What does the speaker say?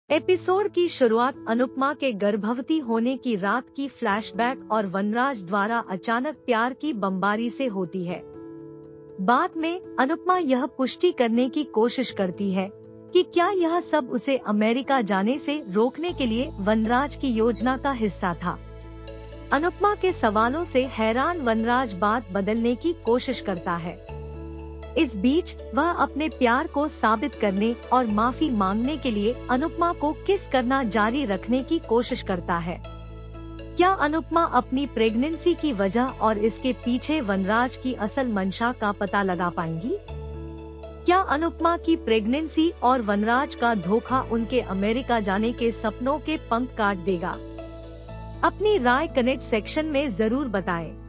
Episode की शुरुआत अनुपमा के गर्भवती होने की रात की फ्लैशबैक और वनराज द्वारा अचानक प्यार की बमबारी से होती है। बाद में अनुपमा यह पुष्टि करने की कोशिश करती है कि क्या यह सब उसे अमेरिका जाने से रोकने के लिए वनराज की योजना का हिस्सा था। अनुपमा के सवालों से हैरान वनराज बात बदलने की कोशिश करता है। इस बीच वह अपने प्यार को साबित करने और माफी मांगने के लिए अनुपमा को किस करना जारी रखने की कोशिश करता है। क्या अनुपमा अपनी प्रेगनेंसी की वजह और इसके पीछे वनराज की असल मंशा का पता लगा पाएंगी? क्या अनुपमा की प्रेगनेंसी और वनराज का धोखा उनके अमेरिका जाने के सपनों के पंख काट देगा? अपनी राय कमेंट सेक्शन में जरूर बताएं।